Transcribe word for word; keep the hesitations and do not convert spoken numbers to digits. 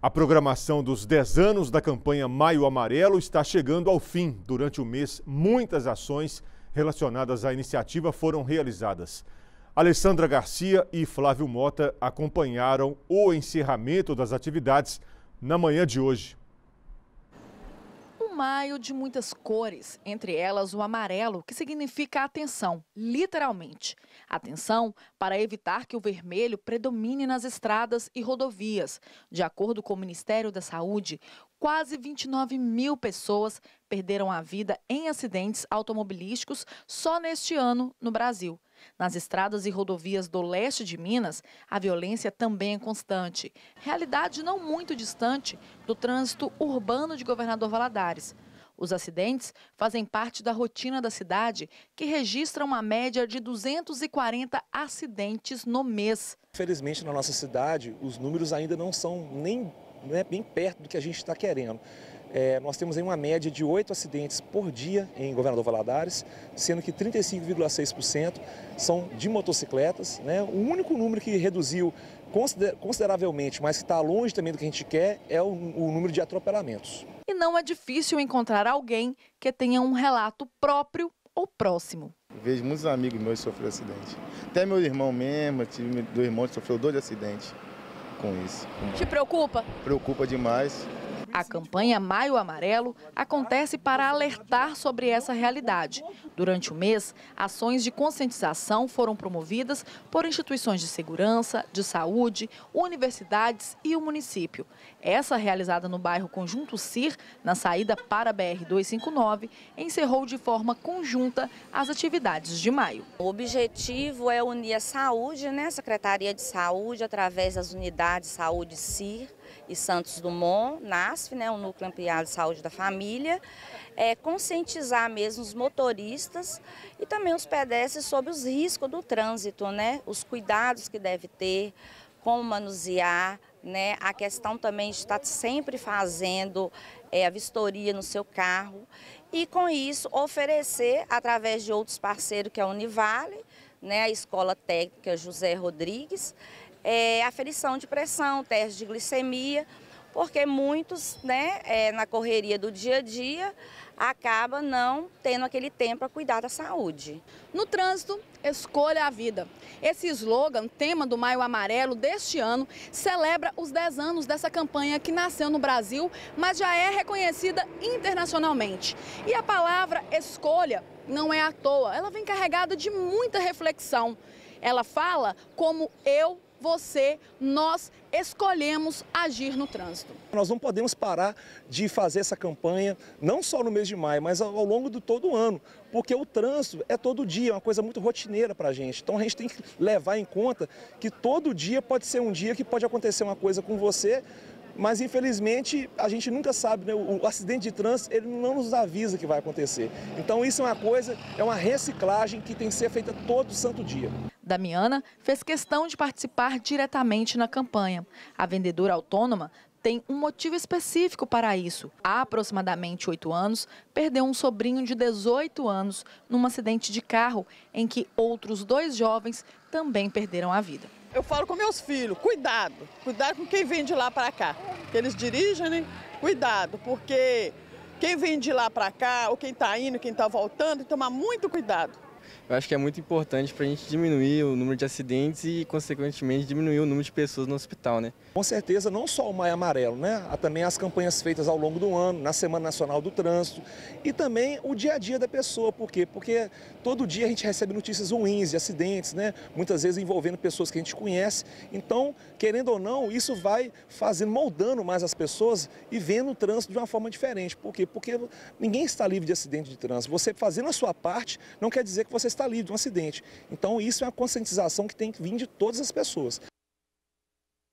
A programação dos dez anos da campanha Maio Amarelo está chegando ao fim. Durante o mês, muitas ações relacionadas à iniciativa foram realizadas. Alessandra Garcia e Flávio Mota acompanharam o encerramento das atividades na manhã de hoje. Um maio de muitas cores, entre elas o amarelo, que significa atenção, literalmente. Atenção para evitar que o vermelho predomine nas estradas e rodovias. De acordo com o Ministério da Saúde, quase vinte e nove mil pessoas perderam a vida em acidentes automobilísticos só neste ano no Brasil. Nas estradas e rodovias do leste de Minas, a violência também é constante. Realidade não muito distante do trânsito urbano de Governador Valadares. Os acidentes fazem parte da rotina da cidade, que registra uma média de duzentos e quarenta acidentes no mês. Infelizmente, na nossa cidade, os números ainda não são nem, né, bem perto do que a gente está querendo. É, nós temos aí uma média de oito acidentes por dia em Governador Valadares, sendo que trinta e cinco vírgula seis por cento são de motocicletas, né? O único número que reduziu consideravelmente, mas que está longe também do que a gente quer, é o, o número de atropelamentos. E não é difícil encontrar alguém que tenha um relato próprio ou próximo. Vejo muitos amigos meus sofrer acidente. Até meu irmão mesmo, tive dois irmãos que sofreu dois acidentes com isso. Te preocupa? Preocupa demais. A campanha Maio Amarelo acontece para alertar sobre essa realidade. Durante o mês, ações de conscientização foram promovidas por instituições de segurança, de saúde, universidades e o município. Essa, realizada no bairro Conjunto C I R, na saída para a B R duzentos e cinquenta e nove, encerrou de forma conjunta as atividades de maio. O objetivo é unir a saúde, né, a Secretaria de Saúde, através das unidades de saúde C I R e Santos Dumont, NASF, né, o Núcleo Ampliado de Saúde da Família, é, conscientizar mesmo os motoristas e também os pedestres sobre os riscos do trânsito, né, os cuidados que deve ter, como manusear, né, a questão também de estar sempre fazendo é, a vistoria no seu carro e, com isso, oferecer, através de outros parceiros, que é a Univale, né, a Escola Técnica José Rodrigues, É, aferição de pressão, teste de glicemia, porque muitos, né, é, na correria do dia a dia, acaba não tendo aquele tempo para cuidar da saúde. No trânsito, escolha a vida. Esse slogan, tema do Maio Amarelo deste ano, celebra os dez anos dessa campanha que nasceu no Brasil, mas já é reconhecida internacionalmente. E a palavra escolha não é à toa, ela vem carregada de muita reflexão. Ela fala como eu, você, nós escolhemos agir no trânsito. Nós não podemos parar de fazer essa campanha, não só no mês de maio, mas ao longo de todo o ano, porque o trânsito é todo dia, é uma coisa muito rotineira para a gente. Então a gente tem que levar em conta que todo dia pode ser um dia que pode acontecer uma coisa com você, mas infelizmente a gente nunca sabe, né? O acidente de trânsito ele não nos avisa que vai acontecer. Então isso é uma coisa, é uma reciclagem que tem que ser feita todo santo dia. Damiana fez questão de participar diretamente na campanha. A vendedora autônoma tem um motivo específico para isso. Há aproximadamente oito anos, perdeu um sobrinho de dezoito anos num acidente de carro em que outros dois jovens também perderam a vida. Eu falo com meus filhos, cuidado, cuidado com quem vem de lá para cá. Que eles dirigem, né? Cuidado, porque quem vem de lá para cá, ou quem está indo, quem está voltando, tem que tomar muito cuidado. Eu acho que é muito importante para a gente diminuir o número de acidentes e, consequentemente, diminuir o número de pessoas no hospital, né? Com certeza, não só o Maio Amarelo, né? Há também as campanhas feitas ao longo do ano, na Semana Nacional do Trânsito e também o dia a dia da pessoa. Por quê? Porque todo dia a gente recebe notícias ruins de acidentes, né? Muitas vezes envolvendo pessoas que a gente conhece. Então, querendo ou não, isso vai fazendo, moldando mais as pessoas e vendo o trânsito de uma forma diferente. Por quê? Porque ninguém está livre de acidente de trânsito. Você fazendo a sua parte não quer dizer que você está livre de um acidente. Então, isso é uma conscientização que tem que vir de todas as pessoas.